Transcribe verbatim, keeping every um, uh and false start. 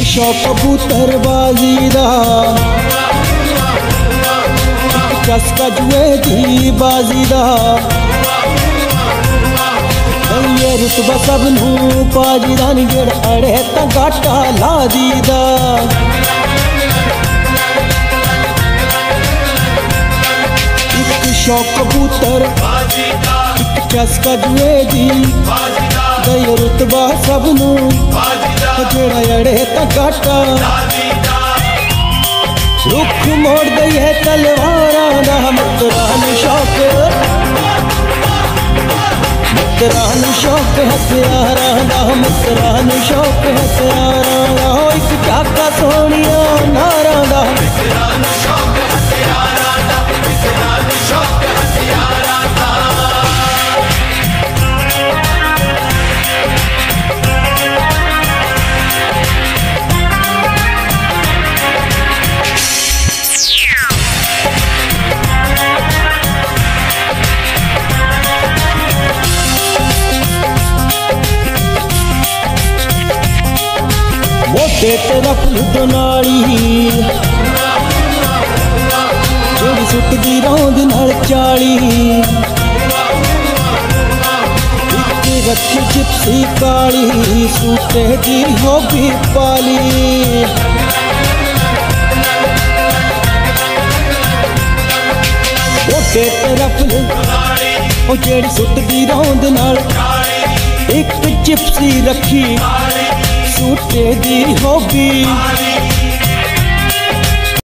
शौक कबूतरबाजी दा, चस्का जुए दी बाजी दा, ये रुतबा सब नू पाजी दा नी जेड़ा अड़े तां गाटा ला दीदा। एक शौक कबूतर एक चस्का जुए दी, ये रुतबा सब नू जेड़ा अड़े तां गाटा, रुख मोड़ दे तलवारां दा, मित्रां नू शौक मित्रां नू शौक हथियारां दा, मित्रां नू शौक हथियारां दा, इक चाका सोहणिया नारां दा, मित्रां नू शौक हथियारां दा, मित्रां नू शौक हथियारां दा। मोटे तेरा फुलद नाली जोड़ी सुटदी रौंद नाल चाली, इक रखी जिप्सी काली सूटे दी होगी पाली। मोटे तेरा फुलद जेड़ी सुटदी रौंद नाल, एक जिप्सी रखी सूटे दी होगी